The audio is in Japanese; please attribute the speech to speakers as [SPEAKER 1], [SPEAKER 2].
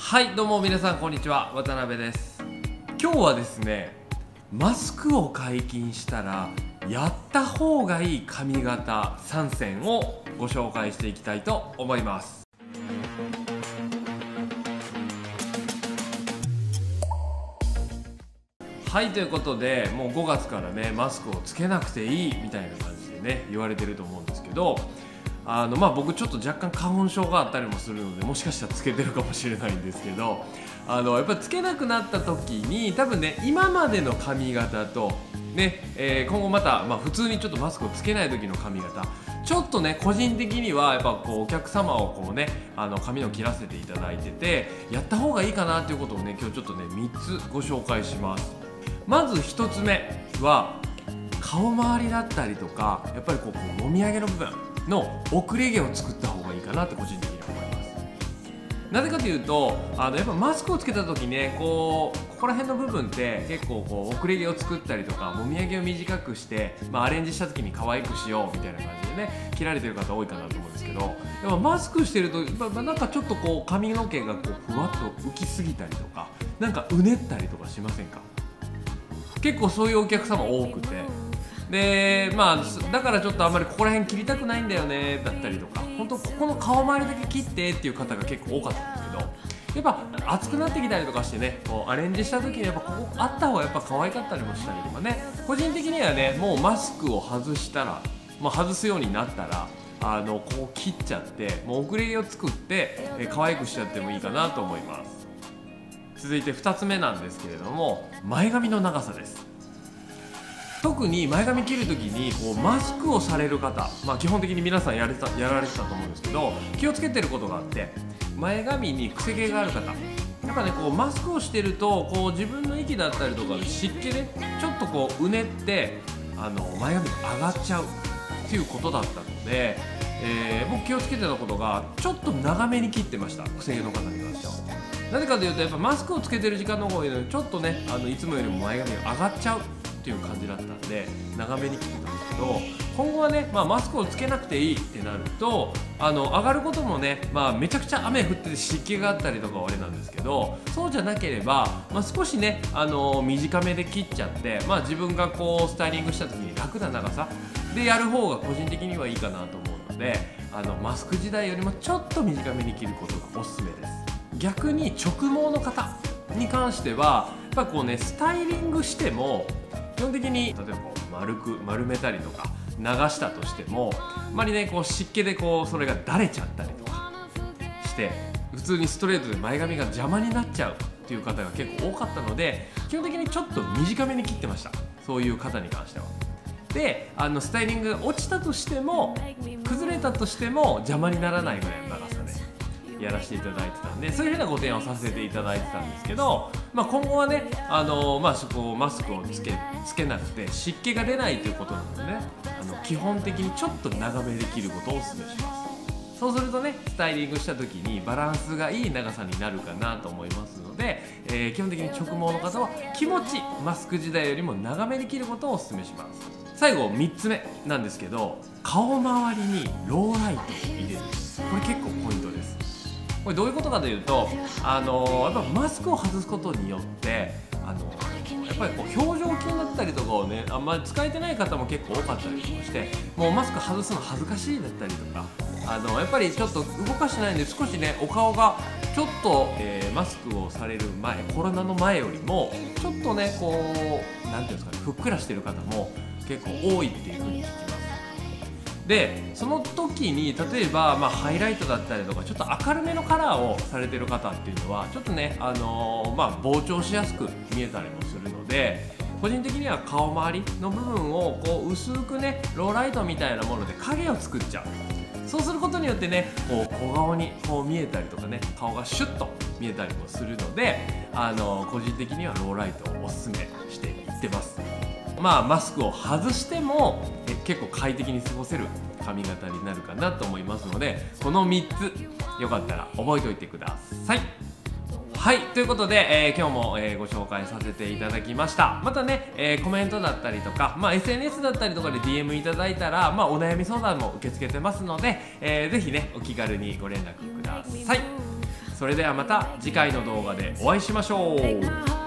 [SPEAKER 1] はいどうも皆さんこんにちは、渡辺です。今日はですね、マスクを解禁したらやった方がいい髪型3選をご紹介していきたいと思います。はいということで、もう5月からねマスクをつけなくていいみたいな感じでね言われてると思うんですけど、僕ちょっと若干花粉症があったりもするので、もしかしたらつけてるかもしれないんですけど、やっぱりつけなくなった時に多分ね、今までの髪型とね、今後また、普通にちょっとマスクをつけない時の髪型、ちょっとね個人的にはやっぱこうお客様をこうね髪を切らせていただいてて、やった方がいいかなということをね今日ちょっとね3つご紹介します。まず1つ目は顔周りだったりとか、やっぱりこうもみあげの部分の遅れ毛を作った方がいいかなって個人的に思います。なぜかというと、やっぱマスクをつけた時ね、ここら辺の部分って結構こう遅れ毛を作ったりとか、もみあげを短くして、アレンジした時に可愛くしようみたいな感じでね切られてる方多いかなと思うんですけど、でもマスクしてると、なんかちょっとこう髪の毛がこうふわっと浮きすぎたりとか、なんかうねったりとかしませんか？結構そういうお客様多くて、でだからちょっとあんまりここら辺切りたくないんだよねだったりとか、本当ここの顔周りだけ切ってっていう方が結構多かったんですけど、やっぱ暑くなってきたりとかしてね、こうアレンジした時にやっぱここあった方がやっぱ可愛かったりもしたりとかね、個人的にはね、もうマスクを外したら、外すようになったらこう切っちゃって、もう遅れ毛を作って可愛くしちゃってもいいかなと思います。続いて2つ目なんですけれども、前髪の長さです。特に前髪切るときにこうマスクをされる方、基本的に皆さんやられてたと思うんですけど、気をつけてることがあって、前髪に癖毛がある方、やっぱねこうマスクをしてるとこう自分の息だったりとかで湿気でちょっとこううねって前髪が上がっちゃうっていうことだったので、僕気をつけてたことが、ちょっと長めに切ってました、癖毛の方に関しては。なぜかというと、やっぱマスクをつけてる時間の方が多いので、ちょっとねいつもよりも前髪が上がっちゃうっていう感じだったんで長めに切ってたんですけど、今後はね、マスクをつけなくていいってなると上がることもね、めちゃくちゃ雨降ってて湿気があったりとかはあれなんですけど、そうじゃなければ、少しね短めで切っちゃって、自分がこうスタイリングした時に楽な長さでやる方が個人的にはいいかなと思うので、マスク時代よりもちょっと短めに切ることがおすすめです。逆に直毛の方に関しては、やっぱこうねスタイリングしても基本的に、例えばこう丸めたりとか流したとしても、あまりねこう湿気でこうそれがだれちゃったりとかして、普通にストレートで前髪が邪魔になっちゃうっていう方が結構多かったので、基本的にちょっと短めに切ってました、そういう方に関しては。でスタイリングが落ちたとしても、崩れたとしても邪魔にならないぐらいの長さでやらせていただいてたんで、そういうふうなご提案をさせていただいてたんですけど、今後はねそこマスクをつけなくて湿気が出ないということなのでね、基本的にちょっと長めで切ることをお勧めします。そうするとねスタイリングした時にバランスがいい長さになるかなと思いますので、基本的に直毛の方は気持ちマスク時代よりも長めに切ることをお勧めします。最後3つ目なんですけど、顔周りにローライトを入れる、これ結構ポイントです。これどういうことかというと、やっぱマスクを外すことによってやっぱりこう表情筋だったりとかをねあんまり使えてない方も結構多かったりとかして、もうマスク外すの恥ずかしいだったりとか、やっぱりちょっと動かしてないんで、少しねお顔がちょっと、マスクをされる前、コロナの前よりもちょっとねこうなんていうんですかね、ふっくらしてる方も結構多いっていう風に聞きます。でその時に例えば、ハイライトだったりとかちょっと明るめのカラーをされてる方っていうのはちょっとね、膨張しやすく見えたりもするので、個人的には顔周りの部分をこう薄くねローライトみたいなもので影を作っちゃう。そうすることによってねこう小顔にこう見えたりとかね、顔がシュッと見えたりもするので、個人的にはローライトをおすすめしていってます。マスクを外しても結構快適に過ごせる髪型になるかなと思いますので、この3つよかったら覚えておいてください。はい、ということで、今日も、ご紹介させていただきました。またね、コメントだったりとか、SNS だったりとかで DM いただいたら、お悩み相談も受け付けてますので、ぜひねお気軽にご連絡ください。 それではまた次回の動画でお会いしましょう。